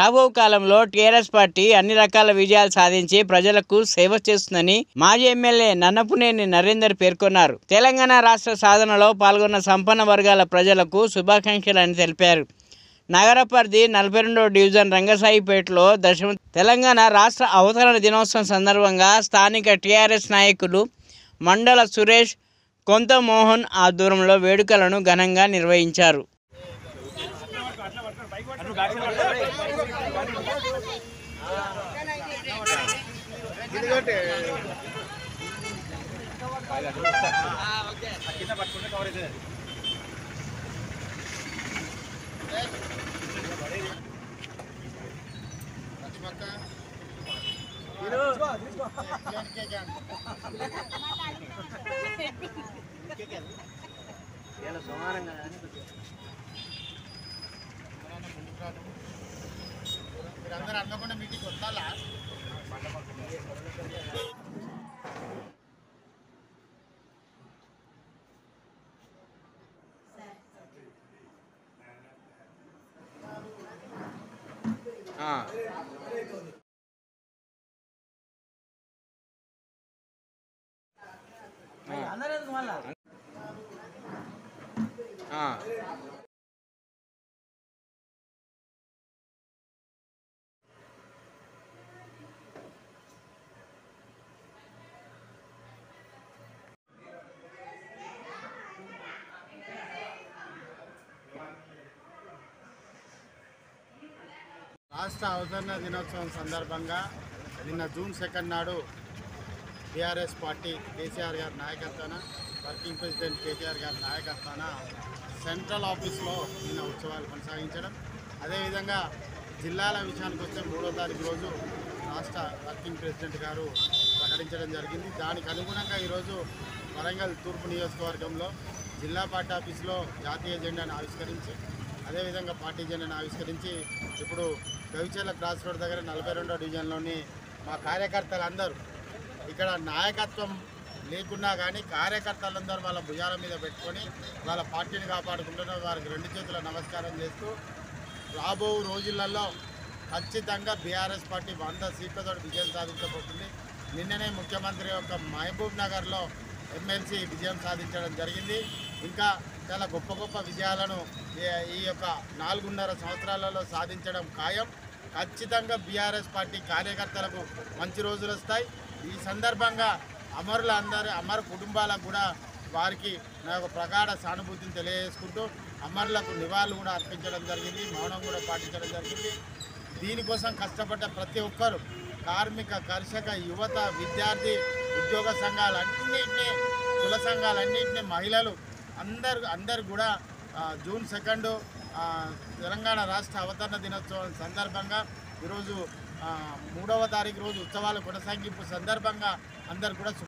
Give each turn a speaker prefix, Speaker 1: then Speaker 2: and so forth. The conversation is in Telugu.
Speaker 1: రాబో కాలంలో టీఆర్ఎస్ పార్టీ అన్ని రకాల విజయాలు సాధించి ప్రజలకు సేవ చేస్తుందని మాజీ ఎమ్మెల్యే నన్నపునేని నరేందర్ పేర్కొన్నారు. తెలంగాణ రాష్ట్ర సాధనలో పాల్గొన్న సంపన్న వర్గాల ప్రజలకు శుభాకాంక్షలని తెలిపారు. నగర పరిధి 42వ డివిజన్ రంగసాయిపేటలో తెలంగాణ రాష్ట్ర అవతరణ దినోత్సవం సందర్భంగా స్థానిక టీఆర్ఎస్ నాయకులు మండల సురేష్, కొంత మోహన్ ఆధ్వర్యంలో వేడుకలను ఘనంగా నిర్వహించారు.
Speaker 2: మీరందరూ అనుకోకుండా మీటింగ్ వస్తాలా? రాష్ట్ర అవతరణ దినోత్సవం సందర్భంగా నిన్న జూన్ 2 నాడు టీఆర్ఎస్ పార్టీ కేసీఆర్ గారి నాయకత్వాన, వర్కింగ్ ప్రెసిడెంట్ కేటీఆర్ గారి నాయకత్వాన సెంట్రల్ ఆఫీస్లో నిన్న ఉత్సవాలు కొనసాగించడం, అదేవిధంగా జిల్లాల విషయానికి వస్తే 3వ తారీఖు రోజు రాష్ట్ర వర్కింగ్ ప్రెసిడెంట్ గారు ప్రకటించడం జరిగింది. దానికి అనుగుణంగా ఈరోజు వరంగల్ తూర్పు నియోజకవర్గంలో జిల్లా పార్టీ ఆఫీస్లో జాతీయ జెండాను ఆవిష్కరించి, అదేవిధంగా పార్టీ జెండాను ఆవిష్కరించి ఇప్పుడు గవిచర్ల క్రాస్ రోడ్ దగ్గర 42వ డివిజన్లోని మా కార్యకర్తలందరూ ఇక్కడ నాయకత్వం లేకున్నా కానీ కార్యకర్తలందరూ వాళ్ళ భుజాల మీద పెట్టుకొని వాళ్ళ పార్టీని కాపాడుకుంటున్నారు. వారికి 2 చేతుల నమస్కారం చేస్తూ రాబో రోజులలో ఖచ్చితంగా బీఆర్ఎస్ పార్టీ 100 సీట్లతో విజయం సాధించబోతుంది. నిన్ననే ముఖ్యమంత్రి యొక్క మహబూబ్ నగర్లో ఎమ్మెల్సీ విజయం సాధించడం జరిగింది. ఇంకా చాలా గొప్ప గొప్ప విజయాలను ఈ యొక్క 4.5 సంవత్సరాలలో సాధించడం ఖాయం. ఖచ్చితంగా బీఆర్ఎస్ పార్టీ కార్యకర్తలకు మంచి రోజులు వస్తాయి. ఈ సందర్భంగా అమర కుటుంబాలకు కూడా వారికి నా యొక్క ప్రగాఢ సానుభూతిని తెలియజేసుకుంటూ అమరులకు నివాళులు కూడా అర్పించడం జరిగింది, మౌనం కూడా పాటించడం జరిగింది. దీనికోసం కష్టపడ్డ ప్రతి ఒక్కరు, కార్మిక, కర్షక, యువత, విద్యార్థి, ఉద్యోగ సంఘాలన్నింటినీ, కుల సంఘాలన్నింటినీ, మహిళలు అందరు కూడా జూన్ 2 తెలంగాణ రాష్ట్ర అవతరణ దినోత్సవం సందర్భంగా ఈరోజు 3వ తారీఖు రోజు ఉత్సవాల కొనసాగింపు సందర్భంగా అందరు కూడా